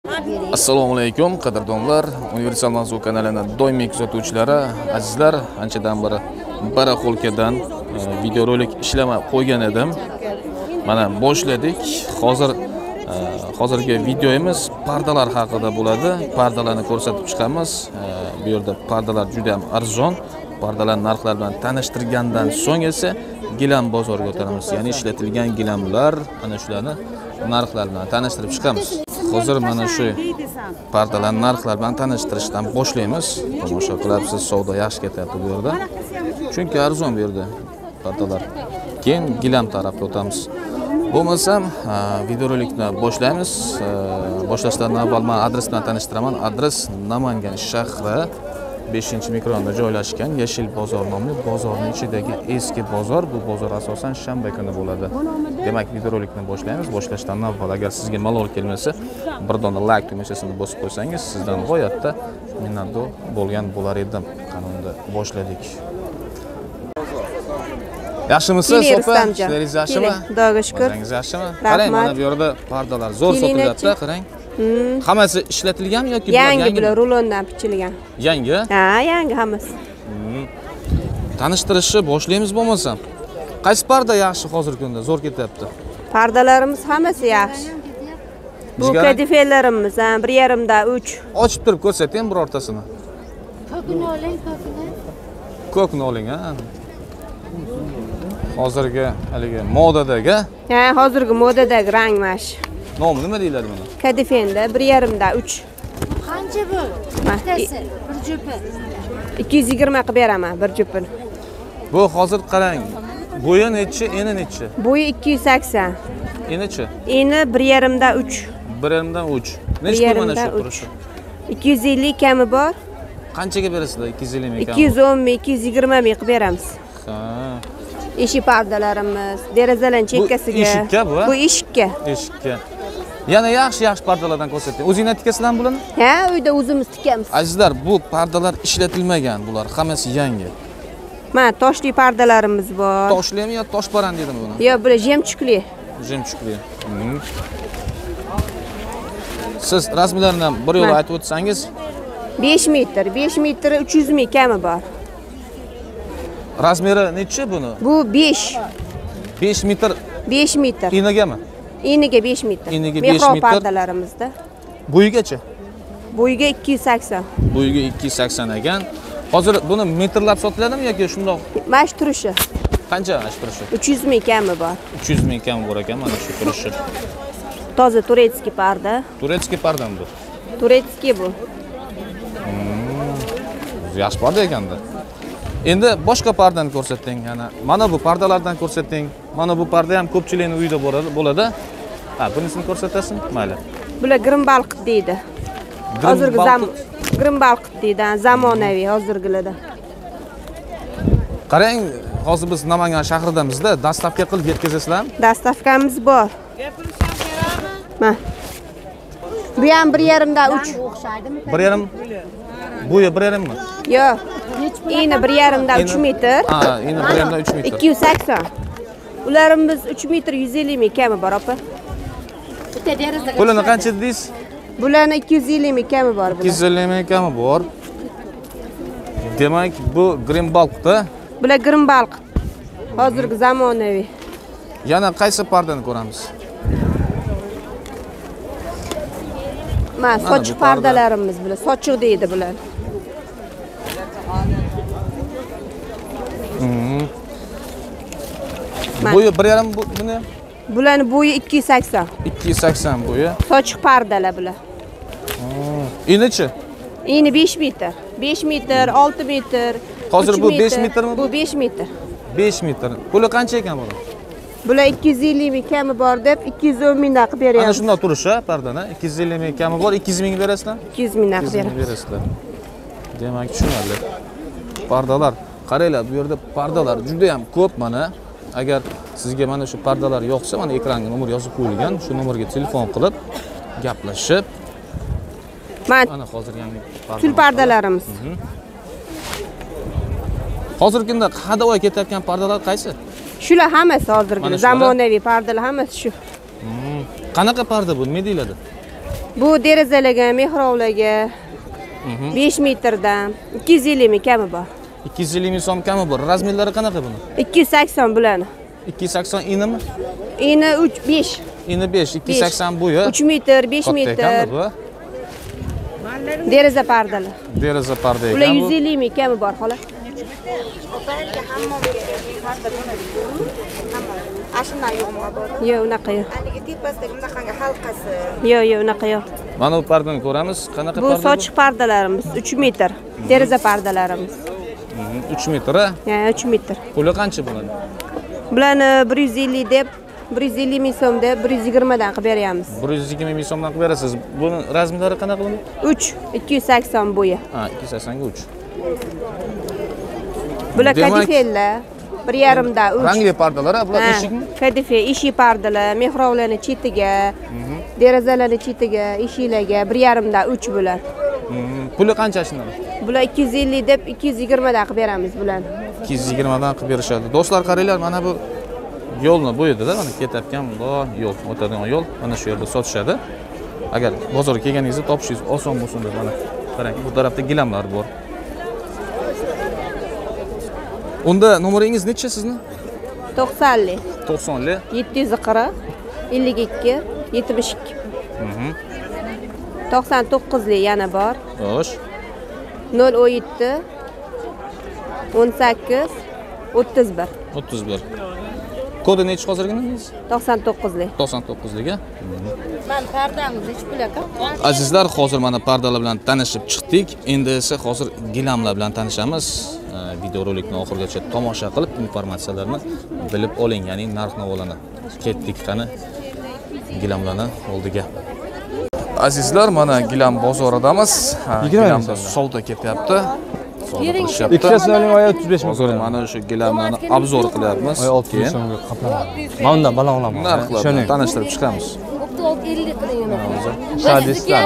Assalomu alaykum qadrdonlar, Universal Mavzu kanalining doimiy kuzatuvchilari, azizlar, anchadan beri baraxolkadan videorolik ishlamay qo'ygan edim. Mana boshladik. Hozirgi videomiz pardalar haqida bo'ladi. Pardalarni ko'rsatib chiqamiz. Bu yerda pardalar juda ham arzon. Pardalar narxlari bilan tanishtirgandan so'ng esa gilam bozoriga o'tamiz. Ya'ni ishlatilgan gilamlar, ana shularni narxlar bilan tanishtirib chiqamiz. Hozir mana shu pardalar narxlar bilan tanishtirishdan boshlaymiz. Tomosha qilasiz, savdo yaxshi ketyapti bu yerda. Chunki arzon bu yerda pardalar. Keyin gilam tarafga o'tamiz. Bo'lmasam, videorolikni boshlaymiz. Boshlashdan avval men adres bilan tanishtiraman. Adres Namangan shahri 5-mikronda joylashgan Yashil bozor nomli bozorning ichidagi eski bozor. Bu bozor asosan shanba kuni bo'ladi. Demak, videorolikni boshlaymiz. Boshlashdan avval agar sizga malol kelmasa, bir dona like tugmachasini bosib qo'ysangiz, sizdan g'oyatda minnatdor bo'lgan bo'lar edim. Qanunda boshladik. Yaxshimisiz, opa? Ishlaringiz yaxshimi? Xudoga shukr. O'zingiz yaxshimi? Qarang, mana bu yerda pardalar zo'r sotilyapti, qarang. Hammasi ishlatilganmi yoki yangi bular rulondan bichilgan? Yangi? Ha, yangi hammasi. Tanishtirishni boshlaymiz bo'lmasam. Qaysi parda yaxshi hozirgi kunda zo'r ketyapti? Pardalarimiz hammasi yaxshi. Bu kadifelarimiz, 1,5 dan 3. Ochib turib ko'rsating birortasini. Ko'kni oling, ko'kni. Ko'kni oling, ha. Hozirgi haligi modadagi? Ha, hozirgi modadagi rang mash. Nomi nima deyiladi buni? Kadifenda 1,5 dan 3. Qancha bu? Bittasi, bir jupi. 220 qilib beraman bir jupini. Bu hozir qarang. Bo'yi nechi, eni nechi? Bo'yi 280. Enichi? Eni 1,5 dan 3. 1,5 dan 3. Nechta mana shu turishi? 250 kami bor. Qanchaga berasizlar? 250 ming kami? 210 ming, 220 ming qilib beramiz. Ha. Eshik pardalarimiz, derazalar chekkasiga. Bu eshikka bu? Bu eshikka. Eshikka. Yana yaxshi pardalardan ko'rsating. O'zingizlar tikasizlarmi bularni? Ha, uyda o'zimiz tikamiz. Azizlar, bu pardalar ishlatilmagan, bular hammasi yangi. Mana toshli pardalarimiz bor. Toshlimi yo toshbaran dedimi buni? Yo'q, bular jemchukli. Jemchukli. Siz rasmlarni ham bir yo'la aytib o'tsangiz. 5 metr, 5 metr 300 ming kami bor. Razmeri nechi buni? Bu 5. 5 metr. 5 metr. Enigami? Eniga 5 metr. Eniga 5 metr. Pardalarimizda. Bo'yigacha? Bo'yiga 280. Bo'yiga 280 ekan. Hozir buni metrlab sotiladimi yoki shundoq? Mash turishi. Qancha mash turishi? 300 ming kami bor. 300 ming kami bor ekan mana shu turishi. Toza turetskiy parda. Turetskiy pardami bu? Turetskiy bu. Yaxshi parda ekanda. Endi boshqa pardani ko'rsating, yana mana bu pardalardan ko'rsating. Mana bu parda ham ko'pchilikning uyida bo'ladi. Ha, bunisini ko'rsatasin? Mayli. Bular grimbalq deydi. Hozirgi grimbalq deydi, zamonaviy hozirgilarda. Qarang, hozir biz Namangan shahridamizda dastavka qilib yetkazasizlarmi? Dastavkamiz bor. Mana. Bu ham 1,5 dan 3. 1,5. Bo'yi 1,5 mi? Yo'q. Eni 1,5 dan 3 metr. Ha, eni 1,5 dan 3 metr. 280. Ularimiz 3 metr 150 ming kami bor, opa. Pulini qancha dedingiz? Bularni 250 ming kami bor bular. 250 ming kami bor. Demak, bu grimbalqda. Bular grimbalq. Hozirgi zamonaviy. Yana qaysi pardani ko'ramiz? Mana sochiq pardalarimiz bular. Sochiq deydi bular. Bo'yi 1,5 buni? Bularning bo'yi 280. 280 bo'yi. Sochiq pardalar bular. Enichi? Eni 5 metr. 5 metr, 6 metr. Hozir bu 5 metrmi? Bu 5 metr. 5 metr. Puli qancha ekan buni? Bular 250 ming kami bor deb 210 mingdan qilib beryapmiz. Ana shunday turishi pardani 250 ming kami bor, 200 ming berasizlar? 200 mingdan qilib berasizlar. Demak, tushunarli. Pardalar, qaranglar, bu yerda pardalar juda ham ko'p mana. Agar sizga mana shu pardalar yoqsa, mana ekranga nomer yozib qo'yilgan. Shu nomerga telefon qilib gaplashib. Mana hozir yangi pardalar. Tul pardalarimiz. Hozirgi kunda hadavoy ketayotgan pardalar qaysi? Shular hammasi hozirgi zamonaviy pardalar hammasi shu. Qanaqa parda bu? Nima deyiladi? Bu derazalarga, mehrovlarga 5 metrdan 250 ming kami bor. 250 ming so'm kami bor. Razmerlari qanaqa buni? 280 bularni. 280 inimi? Eni 5. Ini 5, 280 bo'yi. 3 metr, 5 metr. Deraza pardalar. Deraza parda ekan. Bular 150 ming kami bor, xola. Ashundan yo'qmi bor? Yo'q, unaqa yo'q. Haligi tepasidagi bunaqangi halqasi. Yo'q, unaqa yo'q. Mana bu pardani ko'ramiz. Qanaqa Bu parda? sochiq pardalarimiz 3 metr. Deraza pardalarimiz. 3 metr. Ha, 3 metr. Puli qancha bo'ladi? Bularni 150 deb, 150 ming so'm deb 120 dan qilib beryapmiz. 120 ming so'mdan qilib berasiz. Buni razmerlari qanaqa bo'ladi? 3, 280 bo'yi. Ha, 280 ga 3. Bular Demak- kadifellar 1,5 dan 3. Rangli pardalar, bular eshikmi? Kadife, eshik pardalar, mehrovlarni chetiga, derazalarni chetiga, eshiklarga 1,5 dan 3 bular. Puli qancha shundan? Bular 250 deb 220 dan qilib beramiz bularni. 220 dan qilib berishadi. Do'stlar qaranglar, mana bu yo'lni bo'yida, mana ketayotgan bundoq yo'l, o'tadigan yo'l, mana shu yerda sotishadi. Agar bozorga kelganingizda topishingiz oson bo'lsin deb mana qarang, bu tarafda gilamlar bor. Unda nomeringiz necha sizni? 90li, 90li. 740, 52, 72. 99li yana bor. Xo'sh. 017 18 31 31. Kodi nechi hozirgingiz? 99li. 99liga. Men pardamiz hech pul aka. Azizlar, hozir mana pardalar bilan tanishib chiqdik. Endi esa hozir gilamlar bilan tanishamiz. Videorolikni oxirigacha tomosha qilib informatsiyalarni bilib oling, ya'ni narx-navolarni. Ketdik qani gilamlarni oldiga. Azizlar, mana gilam bozoridamiz. Gilamda savdo ketyapti. Savdo qilishyapti. Ikkitasining oyi 35 ming. Hozir mana shu gilamlarni obzor qilyapmiz. Oy 6 ming so'mga qaplaman. Mana undan baland olaman. Narxlar bilan tanishtirib chiqamiz. 50 qiling. Shadislar.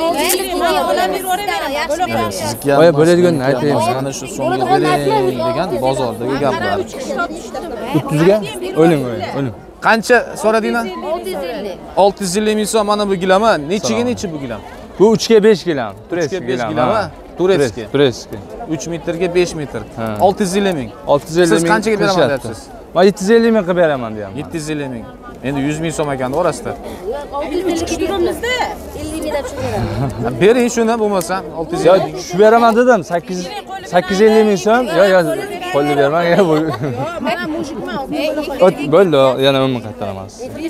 Sizga Oy bo'ladiganini aytaymi? mana shu so'mga bering degan bozordagi gaplar. 300 ga? O'ling. Qancha so'radinglar? 650. 650 ming so'm mana bu gilama. Nechiga nechi bu gilam? Bu 3 ga 5 gilam. 3 ga 5 gilama. Turetskiy. 3 metrga 5 metr. 650 ming. 650 ming. Siz qanchaga beraman deyapsiz? Men 750 ming qilib beraman deyapman. 750 ming. Endi 100 ming so'm ekan orasida. 650 turamizda 50 mingdan tushib beramiz. Bering shuni bo'lmasa 650. Yo, tushib beraman dedim. 850 ming so'm. Yo, qo'lni bermang. Men mujikman. Bo'ldi, yana 10 ming qaytaraman.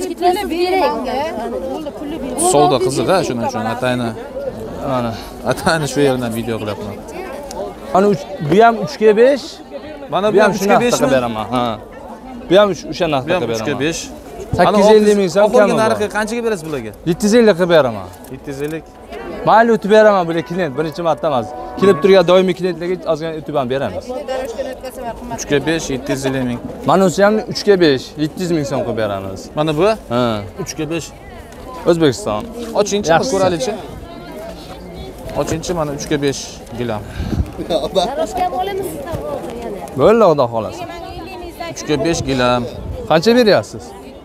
Savdo qiziq-a, shuning uchun atayni Mana shu yerdan video qilyapman. Ana bu ham 3 ga 5. Mana Bu ham 3 ga 5 beraman. Ha. Bu ham o'sha narxda Bu ham 3 ga beraman. 5. 850 ming so'm Oxirgi narxi qanchaga berasiz bularga? 750 qilib beraman. 750. Mayli o'tib beraman, bular klient birinchi marta emas. Kelib turgan doimiy klientlarga ozgina o'tib ham beramiz. 3 ga 5 750 ming. Mana o'zi ham 3 ga 5 700 ming so'm qilib beramiz. Mana bu Ha. 3 ga 5. O'zbekiston. Ochingchi Yaxshi. ko'raylikchi. Ochingchi mana 3 ga 5 gilam. Daroshga olamiz sizdan yana. Bo'ldi, xudo xolasa. 3 ga 5 gilam. Qancha beryapsiz?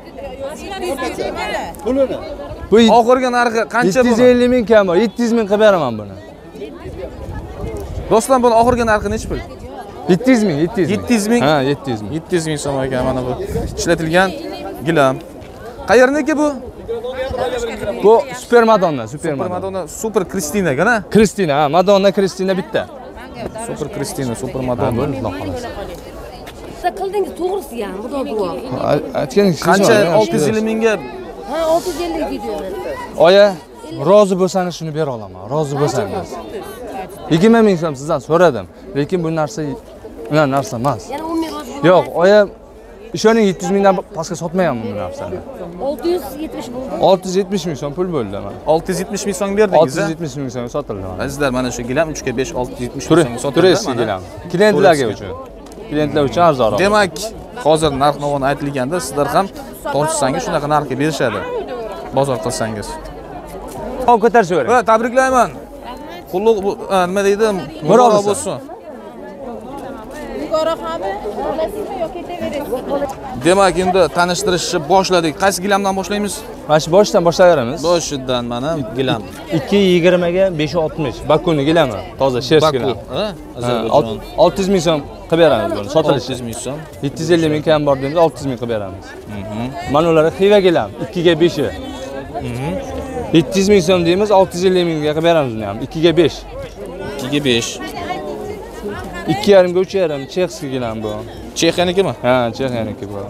Bu Oxirgi narxi qancha bu? 750 ming kam, 700 ming qilib beraman buni. Do'stlar, buni oxirgi narxi necha pul? 700 ming, 700 ming. 700 ming. Ha, 700 ming. 700 ming so'm ekan mana bu ishlatilgan gilam. Qayerniki bu? Bu Super Madonna, Super Madonna. Madonna Super Kristina gana? Kristina, ha, Madonna Kristina bitta. Super Kristina, Super Ha, Madonna. bo'ldi, xudo xolasa. Siz qildingiz to'g'risi ham, xudo guvoh. Aytganingiz Qancha 650 mingga Ha, 650 videoman. Oya, rozi bo'lsangiz shuni bera olaman. Rozi bo'lsangiz. 20 ming so'm sizdan so'radim, lekin bu narsa narsa emas. Yana 10 ming rozi. Yo'q, oya ishoning 700 mingdan pastga sotmayapman bu narsani. 670 bo'ldi. 670 ming so'm pul bo'ldi mana. 670 ming so'm berdingiz. 670 ming so'm sotildi mana. Azizlar, mana shu gilam 3 ga 5 670 ming so'mga sotildi. Turistik gilam. Klientlarga uchun. Klientlar uchun arzonroq. Demak, hozir narx-navoni aytilganda sizlar ham tortsangiz shunaqa narxga berishadi. Bozor qilsangiz. Hop, ko'tarishavering. Va, tabriklayman. Qulluq nima deydi? Muborak bo'lsin. Demak, endi tanishtirishni boshladik. Qaysi gilamdan boshlaymiz? Mana shu boshdan boshlayveramiz. Boshidan mana gilam. 220 ga 560. Bakuni gilami. Toza shers Baku, gilam. ha? Ozarbayjon. 600 ming so'm qilib beramiz buni. Sotilishi. 600 ming so'm. 750 ming kam bor deymiz, 600 ming qilib beramiz. Mana ular xiva gilam 2 ga 5. 700 ming so'm deymiz, 650 mingga qilib beramiz buni ham. 2 ga 5. 2 ga 5. 2,5 ga 3,5 chexski gilam bu. Chexiyanikimi? Ha, Chexiyaniki bu.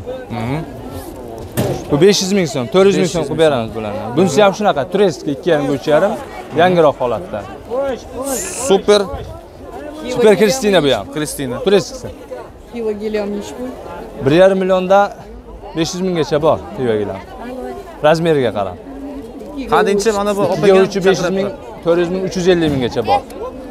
Bu 500 ming so'm, 400 ming so'm qilib beramiz bularni. Bunisi ham shunaqa, turistga 2,5 ga 3,5, yangiroq holatda. Super Super Kristina bu ham. Kristina. Turistsi. Xiva gilam nechi pul? 1,5 millionda 500 minggacha bor xiva gilam. Razmeriga qarab. Qadinchi mana bu 500 ming, 400 ming, 350 minggacha bor.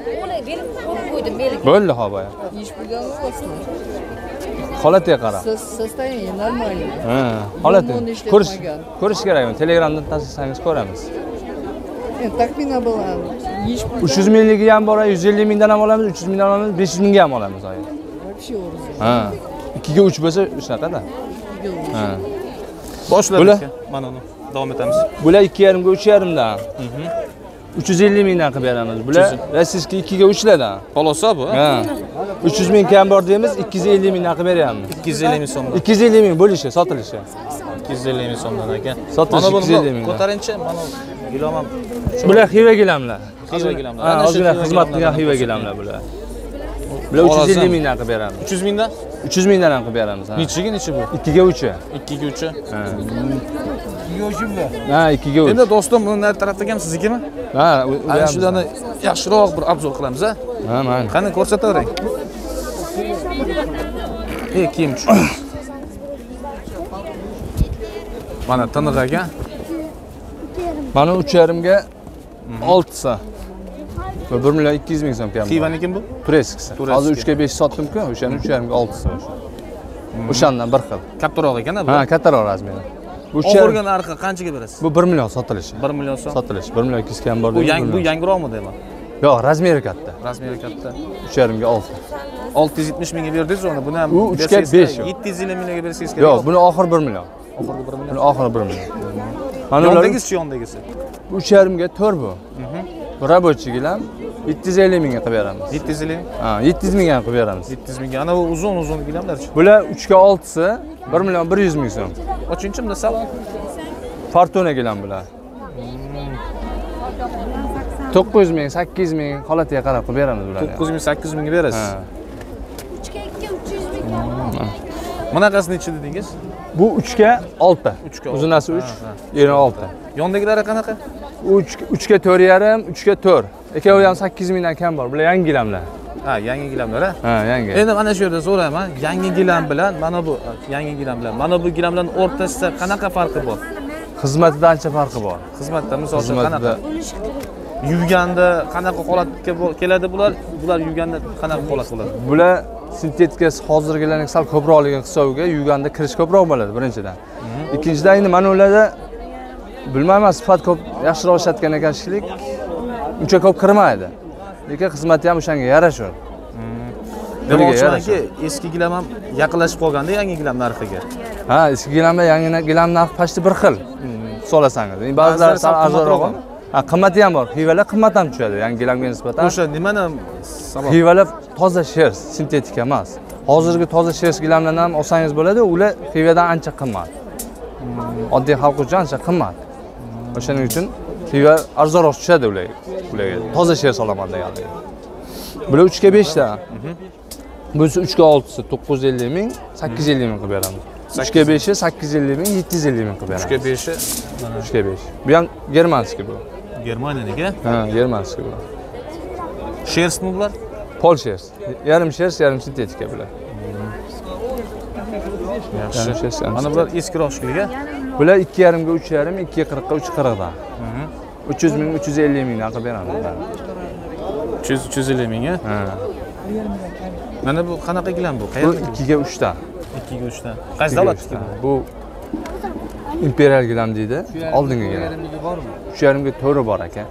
Bo'ldi havoya. Nechi puldan olasizlar? Holatiga qarab. Состояние нормальное. Ha, holati. Limon ishlatmagan. Ko'rish kerakmi? Telegramdan tashlasangiz ko'ramiz. Taxmina была. Nechi pul? 300 mingligi ham bor, 150 mingdan ham olamiz, 300 mingdan olamiz, 500 mingga ham olamiz oyi. Вообще uruz. Ha. 2 ga 3 bo'lsa shunaqada. Ha. boshladik. Mana uni davom etamiz. Bular 2,5 ga 3,5 dan. 350 mingdan qilib beramiz. Bular rossiyskiy 2 ga 3 lardan. Xolosa bu. Ha. 300 ming kam bor deymiz, 250 mingdan qilib beryapmiz. 250 ming so'mdan. 250 ming bo'lishi, sotilishi. 250 ming so'mdan ekan. Sotilishi Mana buni 250 ming. ko'tarinchi, mana gilam ham Bular xiva gilamlar. xiva gilamlar. Ha, ozgina xizmat qilgan xiva gilamlar bular. Bular 350 mingdan qilib beramiz. 300 mingdan? 300 mingdan ham qilib beramiz. Ha. Nechiga nechi bu? 2 ga 3. 2 ga 3. Ha, 2 ga 3. Endi do'stim, buni nari tarafdagi ham siznikimi? Ha, Ana shularni yaxshiroq bir obzor qilamiz, ha? ha, mana. Qani ko'rsatavering. Kiyim tushdi. Mana tiniq ekan. Mana 3,5 ga 6 va 1 million 200 ming so'm kam. Xivaniki bu? Tureskisi. Hozir 3 ga 5 sotdim-ku, o'shani 3,5 ga 6 so'm. O'shandan bir xil. Kattaroq ekan-a bu? Ha, kattaroq razmeri. Bu O'g'irgan narxi qanchaga berasiz? Bu 1 million sotilishi. 1 million so'm. Sotilishi 1 million 200 kam bor Bu deydi. bu yangiroqmi deyman? Yo'q, razmeri katta. Razmeri katta. 3,5 ga 6. 670 mingga berdingiz uni. Buni ham U 3 ga 5. 750 mingga bersangiz kerak. Yo'q, buni oxiri 1 million. Oxirgi 1 million. Buni oxiri 1 million. Mana ular Yondagisi yondagisi. 3,5 ga 4 bu. Bu rabochiy gilam 750 mingga qilib beramiz. 750 ming? Ha, 700 mingga ham qilib beramiz. 700 mingga. Ana bu uzun gilamlar-chi. Bular 3 ga 6si 1 million 100 ming so'm. Ochinchi bunda salon? Fortuna gilam bular. 900 ming, 800 ming holatiga qarab qilib beramiz bularni. 900 ming, 800 mingga berasiz. Ha. 300 ming. Bunaqasi nechi dedingiz? Bu 3 ga 6. 3 ga 6. Uzunasi 3, eni 6. Yondagilari qanaqa? 3 ga 4,5, 3 ga 4. Ikkovi ham 800 mingdan kam bor. Bular yangi gilamlar. Ha, yangi gilamlar, ha? Ha, yangi. Endi mana shu yerda so'rayman, yangi gilam bilan mana bu yangi gilam bilan mana bu gilamlarning o'rtasida qanaqa farqi bor? Xizmatida ancha farqi bor. Xizmatda misol uchun qanaqa? Yuvganda qanaqa holatga keladi bular? Bular yuvganda qanaqa holat bo'ladi? Bular sintetikasi hozirgilarning sal ko'proqligi hisobiga yuvganda kirish ko'proq bo'ladi birinchidan. Ikkinchidan endi mana ularda bilmayman, sifat ko'p yaxshiroq ishlatgan ekan shiklik. Uncha ko'p kirmaydi. Lekin xizmati ham o'shanga yarasha. Demoqchimanki, eski gilam ham yaqinlashib qolganda yangi gilam narxiga. Ha, eski gilamda yangi gilam narxi pashti bir xil. So'lasangiz. Ba'zilari sal arzonroq. Ha, qimmati ham bor. Xivalar qimmat ham tushadi yangi gilamga nisbatan. O'sha nimani sabab? Xivalar toza shers, sintetik emas. Hozirgi toza shers gilamlarni ham olsangiz bo'ladi, ular xivadan ancha qimmat. Oddiy xalq uchun ancha qimmat. O'shaning uchun xiva arzonroq tushadi ularga. Toza shers olaman deganlar. Bular 3 ga 5 ta. Bunisi 3 ga 6si 950 ming, 850 ming qilib beramiz. 3 ga 5i 850 ming, 750 ming qilib beramiz. 3 ga 5i mana 3 ga 5. Bu ham germanskiy bu. Germaniyaniki? Ha, germanskiy bu. Shersmi bular? Pol shers. Yarim shers, yarim sintetika bular. Yaxshi. Mana bular eskiroq shikliga. Bular 2,5 ga 3,5, 2,40 ga 3,40 dan. 300 ming, 350 mingdan qilib beramiz bularni. 350 ming, ha? Mana bu qanaqa gilam bu? Bu Qayerda? 2 ga 3 dan. 2 ga 3 dan. Qaysi davlatniki bu? Bu imperial gilam deydi. Oldingi gilam. 3,5 ga 4 bor ekan.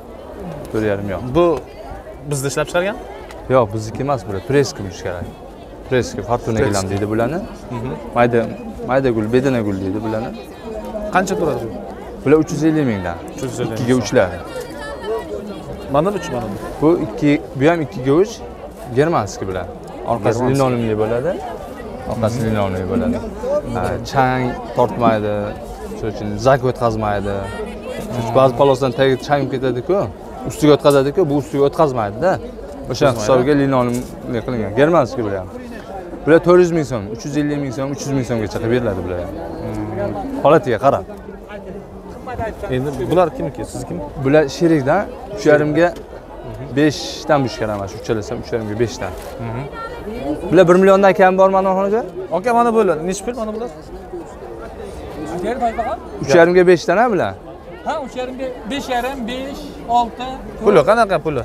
4,5 yo'q. Bu bizda ishlab chiqargan? Yo'q, bizniki emas, bu tureskiy bo'lishi kerak. Preska, Fortuna gilam deydi bularni. Mayda gul, bedana gul deydi bularni. Qancha turadi bu? Bular 350 mingdan. 350 2 ga 3'lar. Mana bu 3 mana bu. Bu 2, bu ham 2 ga 3 germanskiy bular. Orqasi linoleumli bo'ladi. Orqasi linoleumli bo'ladi. Chang tortmaydi. Shuning uchun zak o'tkazmaydi. Chunki ba'zi polosdan tagiga chang ketadi-ku, ustiga o'tkazadi-ku, bu ustiga o'tkazmaydi-da. O'sha hisobiga linoleumli qilingan. Germanskiy bular ham. Bular 400 ming so'm, 350 ming so'm, 300 ming so'mgacha qilib beriladi bular ham. Holatiga qarab. Endi bular kimniki? Sizniki? Bular sherikdan 3,5 ga 5 dan bushkar emas, uchalasam 3,5 ga 5 dan. Bular 1 milliondan kam bor mana xonaga? Aka mana bular, necha pul mana bular? 3,5 ga 5 dan ha bular. Ha, 3,5 ga 5,5, 5, 6. Puli qanaqa puli?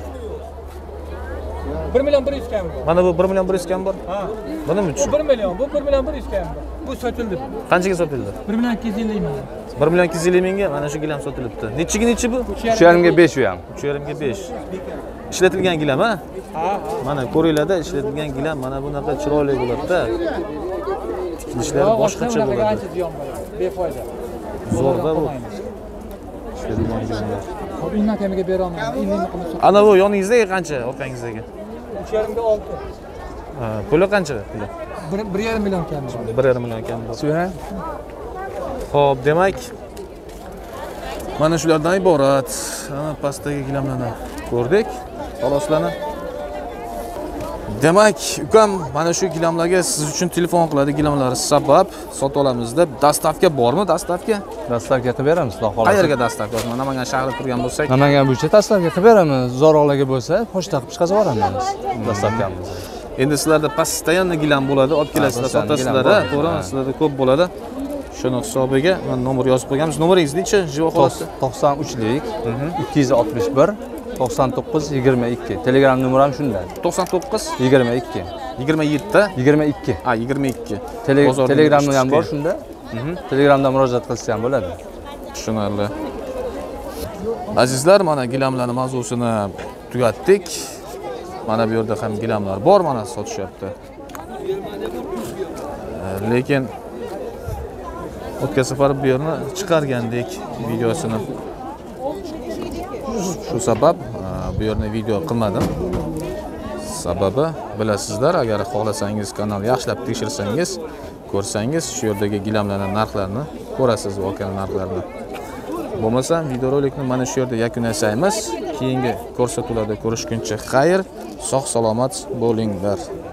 1 million 100 kam. Mana bu 1 million 100 kam bor. Ha. Bunimi Bu 1 million, bu 1 million 100 kam. Bu sotildi. Qanchaga sotildi? 1 million 250 ming. 1 million 250 mingga mana shu gilam sotilibdi. Nechiga nechi bu? 3,5 ga 5 u ham. 3,5 ga 5. Ishlatilgan gilam ha? Ha. Mana ko'ringlarda ishlatilgan gilam mana bunaqa chiroyli bo'ladi-da. Tikilishlari boshqacha bo'ladi. Ancha ziyon bo'ladi. Befoyda. Zo'rda bu. Ishlatilgan gilamlar. Hop, indan kamiga bera olmayman. Indini qilib Ana bu yoningizdagi qancha? Orqangizdagi? 3,5 ga 6. Ha, puli qancha puli? 1,5 million kam. 1,5 million kam bor. Suyha. Xo'p, demak mana shulardan iborat. Ana pastdagi gilamlarni ko'rdik. Xoloslarni. Demak, ukam mana shu gilamlarga siz uchun telefon qiladi, gilamlari sabab sota olamiz deb. Dastavka bormi? Dastavka? Dastavka qilib beramiz, xudo xohlasa. Qayerga dastavka? Mana Namangan shahrida turgan bo'lsak, Namangan bo'yicha dastavka qilib beramiz. Zo'roqlarga bo'lsa, pochta qilib chiqazib yuboramiz. Dastavkamiz. endi sizlarda постоянно gilam bo'ladi, olib kelasizlar, sotasizlar, to'g'rimi? Sizlarda ko'p bo'ladi. Shuni hisobiga men nomer yozib qo'yganmiz. Nomeringiz necha? Jivo holatda 93lik 261 99 22. Telegram nomerim shunday. 99 22 27 22. ha 22. Telegramda ham bor shunda. Telegramda murojaat qilsa ham bo'ladi. Tushunarli. Azizlar, mana gilamlarni mavzusini tugatdik. Mana bu yerda ham gilamlar bor, mana sotishyapti. Lekin o'tgan safar bu yerni chiqargandik videosini. Shu sabab bu yerni video qilmadim. Sababi bilasizlar, agar xohlasangiz kanalni yaxshilab tekshirsangiz, ko'rsangiz, shu yerdagi gilamlarning narxlarini ko'rasiz, voqea narxlarini. Bo'lmasa, videorolikni mana shu yerda yakunlaymiz. Keyingi ko'rsatuvlarda ko'rishguncha xayr, sog' salomat bo'linglar.